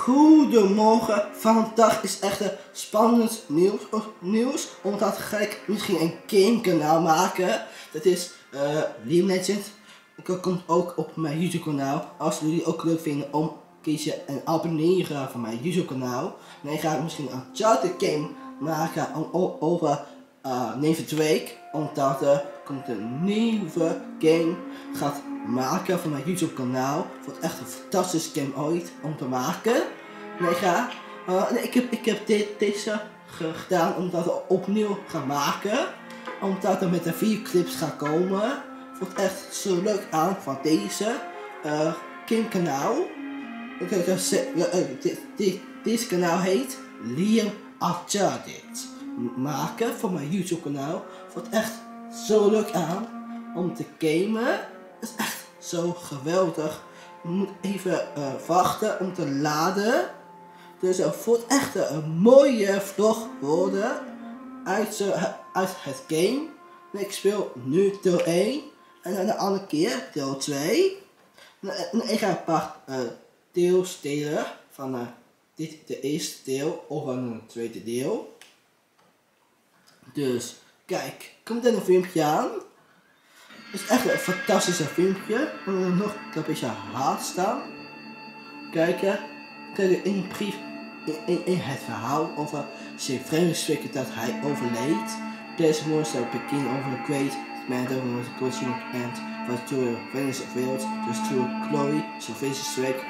Goedemorgen, vandaag is echt een spannend nieuws, omdat ga ik misschien een gamekanaal maken. Dat is League of Legends. Dat komt ook op mijn YouTube kanaal. Als jullie ook leuk vinden om kiezen en abonneren van mijn YouTube kanaal. Dan ga ik misschien een Uncharted game maken over Nathan Drake. Omdat er komt een nieuwe game gaat maken van mijn YouTube kanaal. Het wordt echt een fantastische game ooit om te maken. Ik heb deze gedaan omdat ik opnieuw ga maken. Omdat er met de 4 clips gaat komen. Het wordt echt zo leuk aan van deze game kanaal. Deze kanaal heet Liam Uncharted. Maken voor mijn YouTube kanaal. Het wordt echt zo leuk aan om te gamen. Het is echt zo geweldig. Je moet even wachten om te laden. Dus het wordt echt een mooie vlog worden uit het game. En ik speel nu deel 1 en dan de andere keer deel 2. En ik ga een paar deels delen van dit de eerste deel of van een tweede deel. Dus kijk, komt er een filmpje aan. Het is echt een fantastische filmpje. Nog een beetje haat staan. Kijken in brief in het verhaal over zijn vreemde dat hij overleed. Deze monster begin over de great man over the coaching and was to Venus of World, dus to Chloe, Sylvester Drake,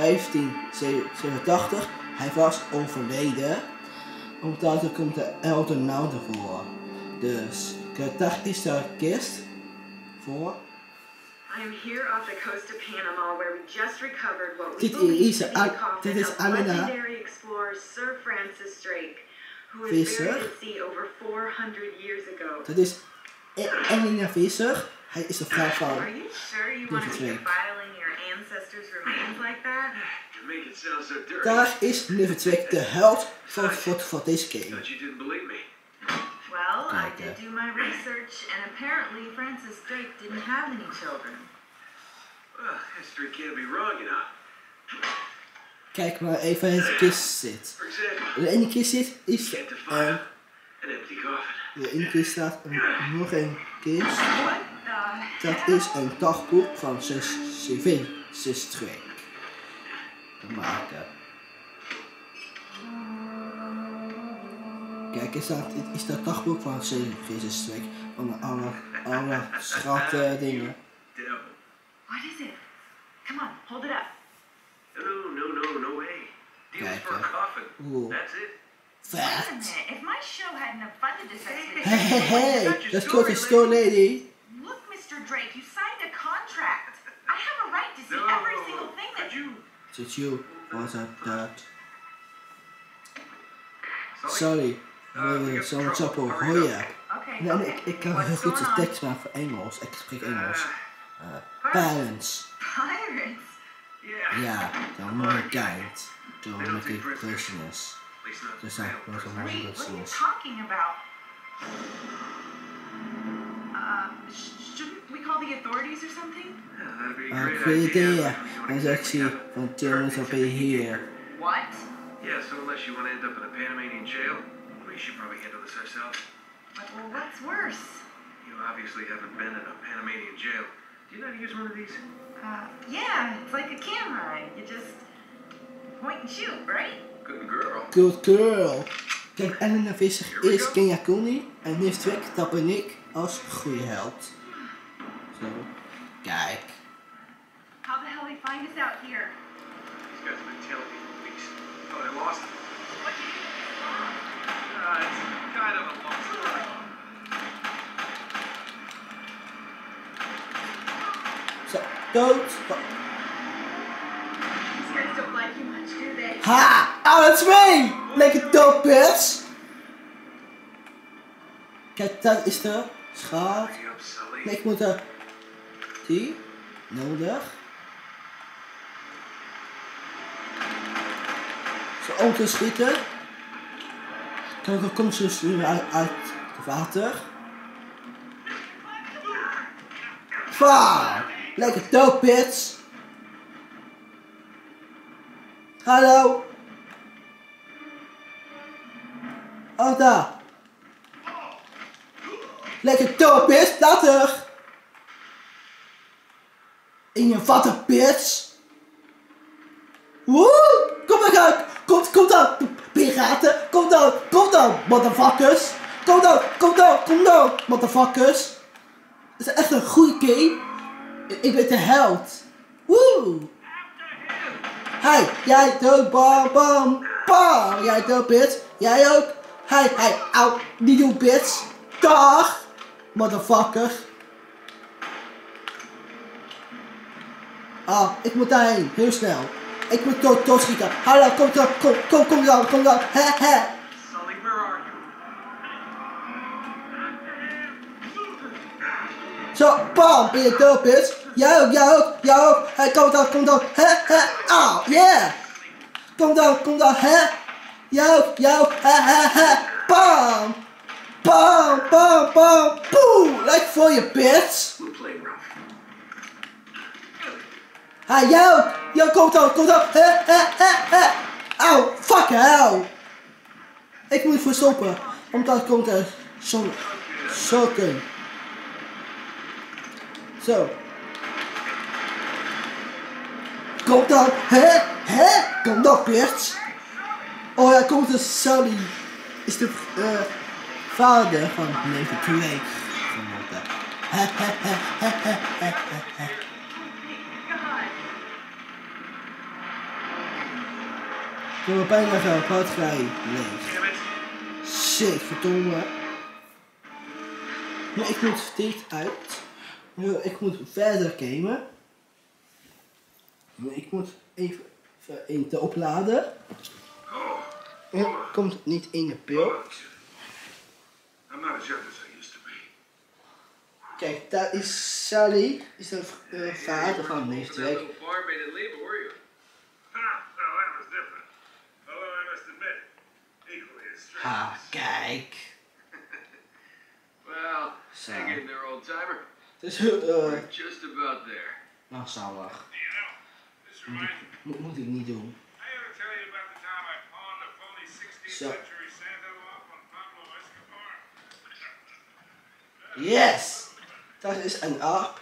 1587. Hij was overleden. Omdat er komt de Elder Now voor. Dus daar is de kist voor. I'm here off the coast of Panama where we just recovered what we Dit believe is to be the coffin of Amina. legendary explorer Sir Francis Drake, who was buried Visser. at sea over 400 years ago. Dat is Amina Visser. Hij is de vrouw van Are you sure you want to be Drake. defiling your ancestors' remains like that? To make it sound so dirty. Daar is Nathan Drake, de held voor deze game. Thought you didn't believe me. Well, I Kijk, did do my research, and apparently Francis Drake didn't have any children. Well, history can't be wrong, you know. Kijk maar even het kist zit. For example, De ene kist zit is can't define an empty coffin. de ene kist staat nog een kist. What the Dat is een dagboek van zus Drake. Te maken. Kijk, is dat dagboek van zus Drake. Van alle schatten dingen. Devil. What is it? Come on, hold it up. No way. Deals Kijk, for a coffin. Oeh. That's it. Wait a Vet. minute, if my show hadn't have funded this Hey, that's good as store lady. Look, Mr. Drake, you signed a contract. I have a right to see No. every single thing that Could you? Did you was that? Sully? Sorry, zo'n chappel Hurry hoor up. je. Okay, Nee, okay. ik kan What's heel goed de going on? tekst maken voor Engels. Ik spreek Engels. Parents. Pirates? Yeah. Ja, dan moet ik kijkt. Dan moet ik prisoners. At least not Dus the dat real was een person. Wait, mooie what are you prisoners. talking about? Shouldn't we call the authorities or something? Yeah, that'd be a great Goeie idea. idee. Unless you wanna En get ik zie together. van Jonas op hier. What? Yeah, so unless you want to end up in a Panamanian jail, we should probably handle this ourselves. Well, what's worse? You obviously haven't been in a Panamanian jail. Do you know how to use one of these? Yeah, it's like a camera. You just point and shoot, right? Good girl. Good girl. Kijk, Elena Visser is Kenya Cooney en Nathan Drake, dat ben ik als goede held. Zo. Kijk. How the hell they find us out here? These guys have been tailing me for weeks. Oh, they lost him. What do you think? It's kind of a long story. Zo, dood. These guys don't like you much, do they? Ha! Alle twee! Lekker dood, bitch! Kijk, dat is de schaat. Hurry up, Sully. Nee, ik moet er... Die. Nodig. Zo om te schieten. Kijk, dan komt ze nu uit het water. Vaar! Lekker dood, bitch! Hallo! Oh, daar. Lekker dood, bitch. Later. In je vatten, bitch. Woe! Kom dan, kom dan, piraten. Kom dan, motherfuckers. Kom dan, motherfuckers. Het is echt een goede game. Ik ben de held. Woe! Hey, jij dood, bam, bam, bam. Jij dood, bitch. Jij ook. Hey, au, niet doen, bitch. Dag, motherfucker. Ah, ik moet daarheen, heel snel. Ik moet doodschieten. Hallo, kom dan. He. Sully, where are you? Zo, bam, ben je dood, bitch. Jij ook. Hey, kom dan. He. Ah, yeah. Kom dan, he. Jij ook, he. Bam. Poeh. Lekker voor je, bitch. We'll play rough. Hey, jij ook. Yo, kom dan. He. Auw, fuck hell. Ik moet verstoppen, omdat komt er zo'n shotgun. Zo. Kom dan, hè? Kom dan, bitch. Oh ja, komt de Sully. Is de vader van Nathan Drake. Ik heb bijna gehad, vrij leeg. Damn it. Shit, verdomme. Maar ik moet dit uit. Ik moet verder gamen. Ik moet even in te opladen. Het komt niet in de beeld. I'm not as young as I used to be. Kijk, daar is Sally. Is de vader van Nathan Drake. farm made it leave, were you? Well, that was different. Although I must admit, equally as strange. Ha, kijk. Well, So. hang in there, old timer. Dus, We're just about there. nou, zalig. You know, this reminds me. Moet ik niet doen. I ever tell you about the time I pawned a phony 16th So. century Santa off on Pablo Escobar? Yes! Dat is een app.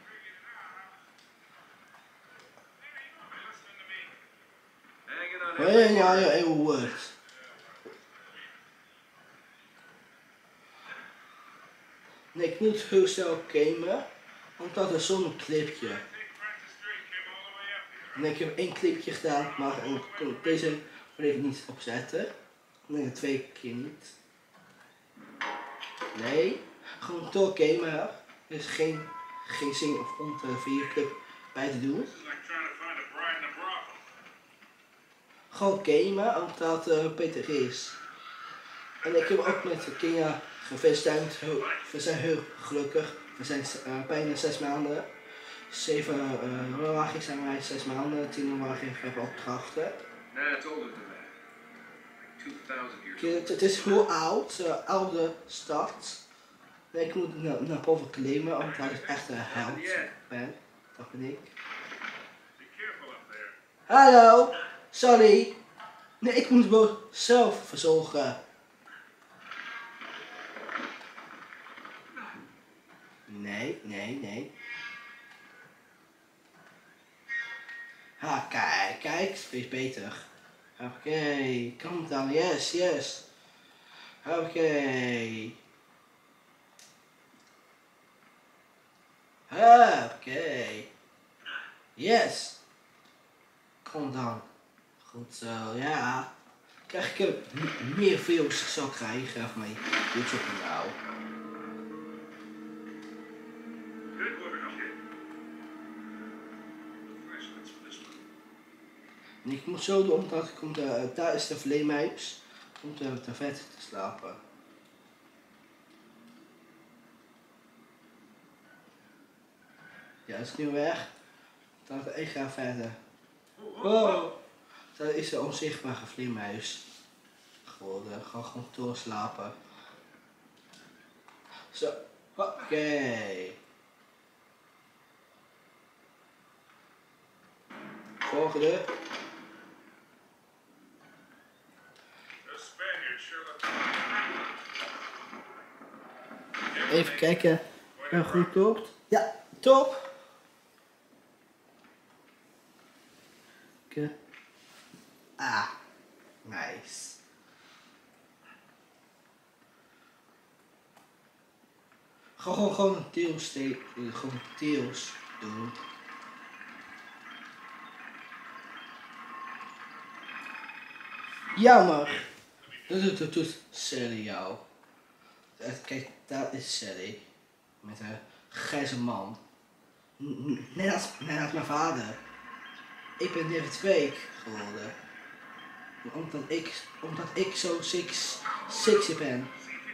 Maybe you won't be listening to me. Hanging on Ja, every heel woord. Nee, ik moet heel snel gamen, omdat er zo'n clipje. Big Francis Drake came all the way up here. Nee, ik heb één clipje gedaan, maar deze wil ik niet opzetten. Nee, 2 keer niet. Nee, gewoon door gamen. Er is geen zin of om de videoclip bij te doen. This is like trying to find a bride in a brothel. Gewoon gamen, omdat het beter is. En ik heb ook met de kinderen gefacetimed. We zijn heel gelukkig. We zijn bijna 6 maanden. 7 januari zijn wij 6 maanden. 10 januari hebben we opdrachten. Nah, it's older than that. Like 2000 years old. Het is heel oud, oude stad. Nee, ik moet naar boven klimmen, omdat ik echt een held ben. Dat ben ik. Be careful up there. Hallo, sorry. Nee, ik moet wel zelf verzorgen. Nee. Ha, kijk, steeds beter. Oké, kom dan, yes. Oké. Yes. Kom dan. Goed zo, ja. Krijg ik meer views zal krijgen van mijn YouTube kanaal. Good work, okay. Flashlights for this one. En ik moet zo doen, omdat daar is de vleermuis. Om te vet te slapen. Ja, dat is nu weg. Ik ga verder. Wow. Dat is de onzichtbare vleermuis geworden. Gewoon doorslapen. Zo. Oké. Volgende. The Spaniard Even kijken. Goed klopt. Ja, top. Oké. Ah, nice. Gewoon een tails steken. Gewoon tails doen. Jammer. Dat doet Sally jou. Kijk, dat is Sally. Met een grijze man. Net als mijn vader. Ik ben David Fake geworden. Omdat ik zo sexy ben.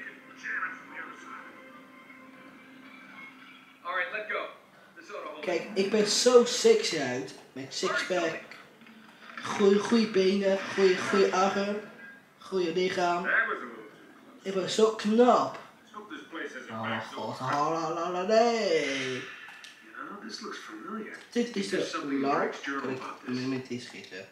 Kijk, ik ben zo sexy uit. Met sixpack. Goeie benen, goeie arm. Goeie lichaam. Ik ben zo knap. Oh mijn god, nee. This looks familiar. Dit is de large. Kan ik met die schieten?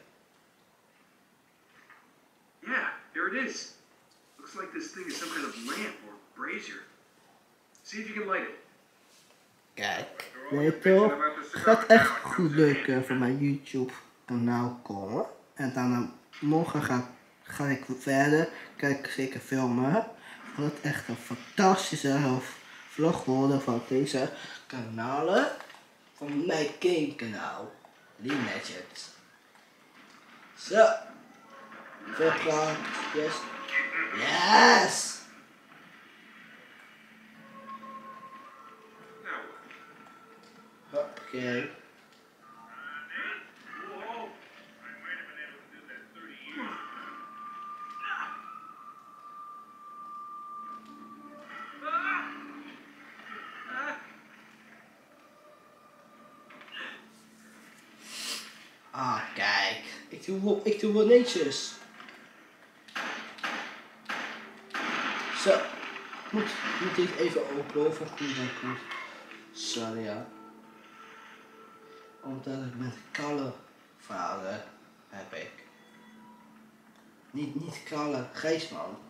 Yeah, here it is. Looks like this thing is some kind of lamp or brazier. See if you can light it. Kijk, weet je toch? Het gaat echt goed lukken voor mijn YouTube kanaal komen. En dan morgen ga ik verder. Kijk, zeker filmen. Want het echt een fantastische vlog worden van deze kanalen. Van mijn game kanaal. Lean Legends. Zo. Veel klaar. Yes. Yes! Oké. Ah, kijk. Ik doe wel netjes. Zo. Moet ik even openen van goed. Sorry, ja. Omdat ik met koude vader heb ik. Niet koude Geesman.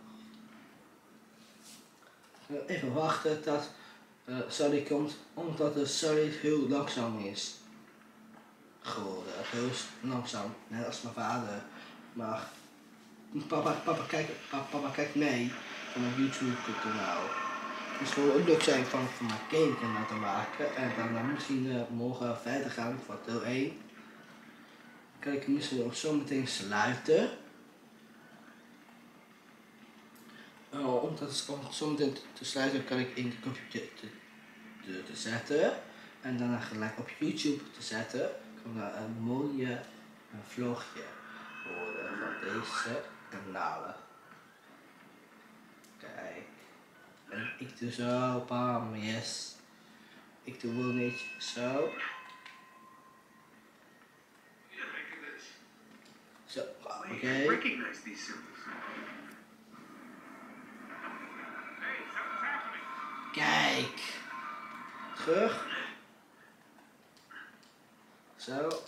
Even wachten tot Sally komt, omdat de Sally heel langzaam is geworden. Heel langzaam, net als mijn vader. Maar papa kijkt mee van mijn YouTube kanaal. Het is gewoon leuk zijn van mijn game kanaal te maken. En dan misschien morgen verder gaan voor deel 1. Kan ik misschien ook zo meteen sluiten. Om zo meteen te sluiten kan ik in de computer te zetten. En daarna gelijk op YouTube te zetten. Kan daar een mooie vlogje worden van deze kanalen. Kijk. En ik doe zo, bam, yes. Ik doe wel niet zo. Zo, oké. Recognize these symbols. Kijk. Terug. Zo.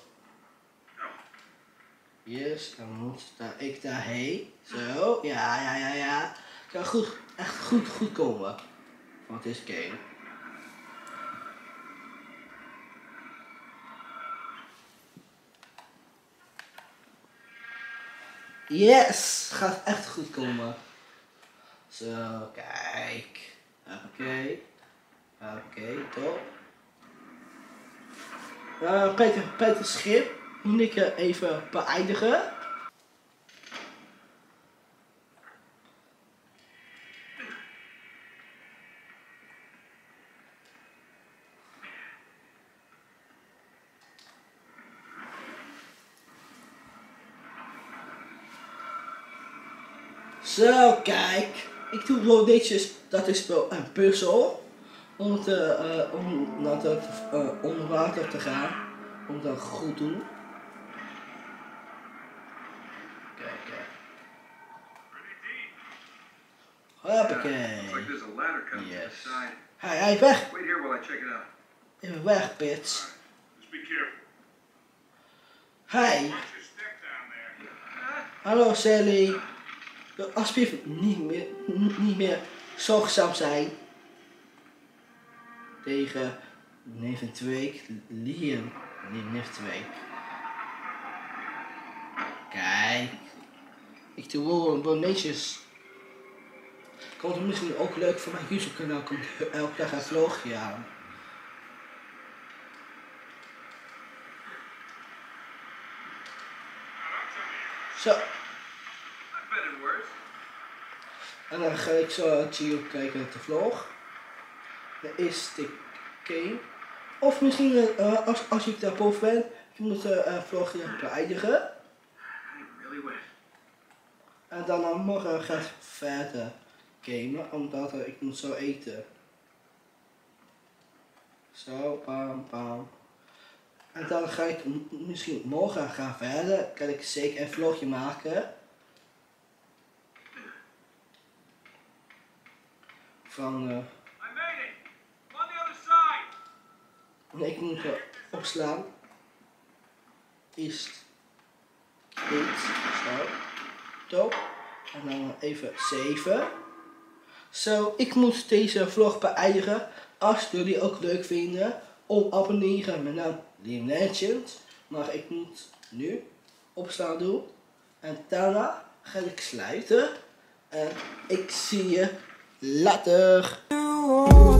Yes, dan moet ik daarheen. Zo, ja. Het kan echt goed komen. Van deze game. Yes, gaat echt goed komen. Zo, kijk. Oké, top. Peter Schip moet ik even beëindigen. Zo, kijk. Ik doe wel netjes, dat is wel een puzzel. Om naar het onder water te gaan. Om dat goed te doen. Kijk. Hoppakee. Looks like there's a ladder coming to the Yes. side. Hij weg. Wait here while I check it out. Even weg, bitch. Just be careful. Hey. Watch your step down there. Hallo Sally. alsjeblieft niet meer zorgzaam zijn tegen neef 2, Liam, neef 2. Kijk, ik doe wel netjes. Komt het misschien ook leuk voor mijn YouTube kanaal, komt elke dag een vlogje aan. Zo. En dan ga ik zo chill kijken naar de vlog. De eerste game. Of misschien als ik daarboven ben, je moet de vlog beëindigen. En dan morgen ga ik verder gamen, omdat ik moet zo eten. Zo, bam, bam. En dan ga ik misschien morgen gaan verder, kan ik zeker een vlogje maken. Van nee, ik moet opslaan. Eerst dit, zo, top. En dan even 7. Zo, ik moet deze vlog beëindigen. Als jullie ook leuk vinden, om abonneren met naam Liam Legend. Maar ik moet nu opslaan doen. En daarna ga ik sluiten. En ik zie je later.